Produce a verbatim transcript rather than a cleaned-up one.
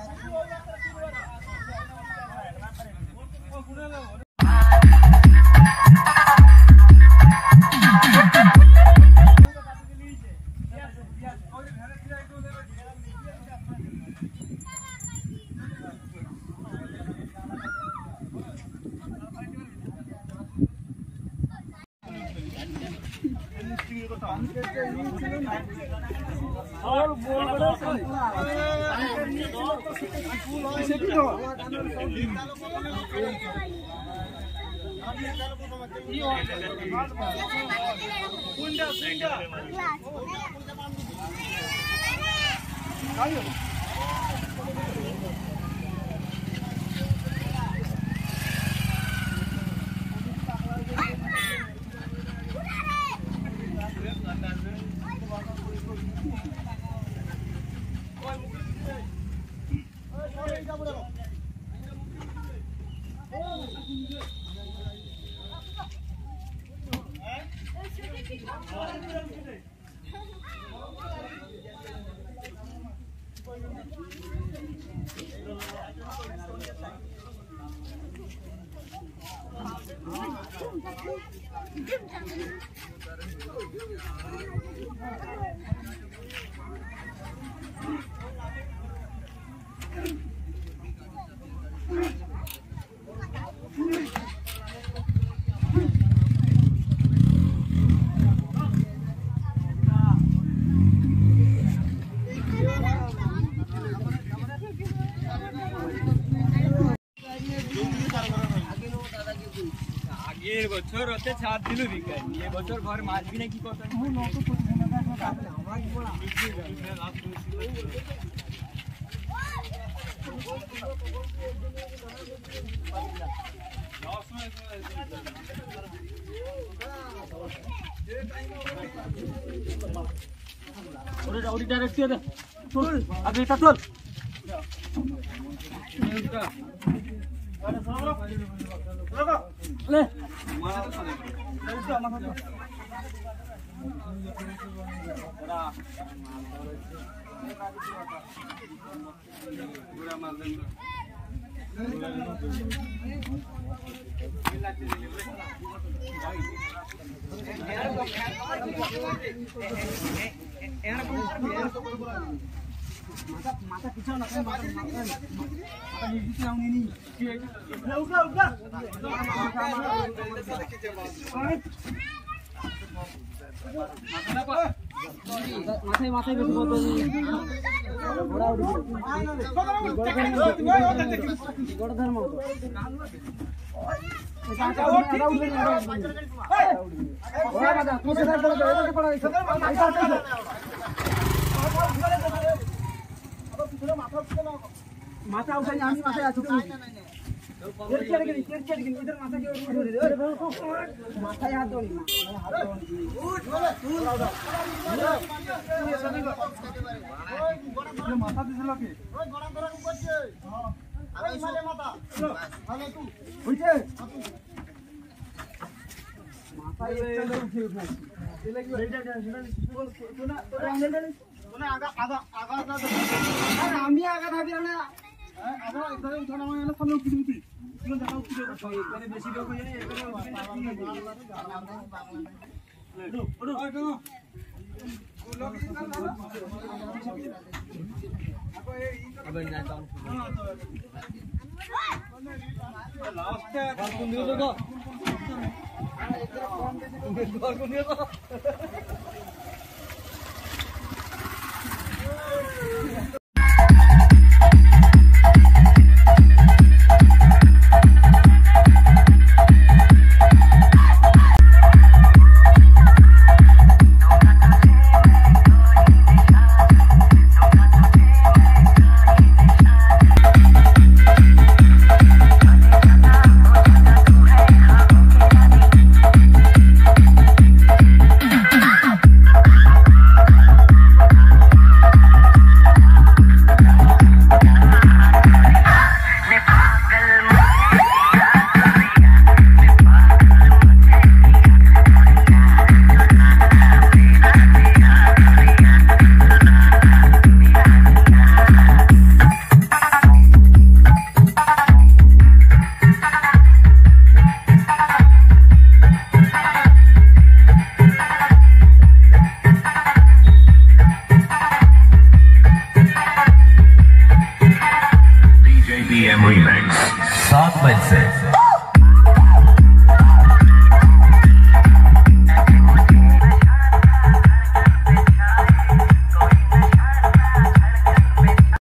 ये बच्चों रहते छाप दिलू भी कर ये बच्चों घर मार भी नहीं की कहता हूं नो तो कुछ नहीं ना हमरा की बोला ओरे ओरे डायरेक्ट दे चल आगे चल चल ले मारा तो ले ले मारा बड़ा पूरा मार दे माता माता पीछे ना माता माता नीचे आऊंगी नहीं उठा उठा उठा माथे माथे पे बहुत बड़ा उड़ गोड़ धर्म ऐसा उड़ नहीं बड़ा मजा तू सदर बोल दे ऐसा पड़ा ऐसा माथा उठाई आमी माथा आ चुके हैं इधर चढ़ गई इधर चढ़ गई इधर माथा के ऊपर अरे माथा हाथ दो नहीं हाथ दो उठ बोले तू ये सभी ये माथा दिस लगे ओए गोड़ा गोड़ा ऊपर से हां अरे माले माथा हाले तू उठे माथा एक चल उठे उठना ये लगी ले जा जा सुना तो हैंडल सुना आगा आगा आगा ना अरे हम ही आगा था भी ना आगा इधर उठाना मैं ना सामने उठी उठी सुन देखो उठी देखो इतने बेसी लोग ये नहीं लो लो अबे ना डाउन लास्ट है कौन दियो देखो कौन दियो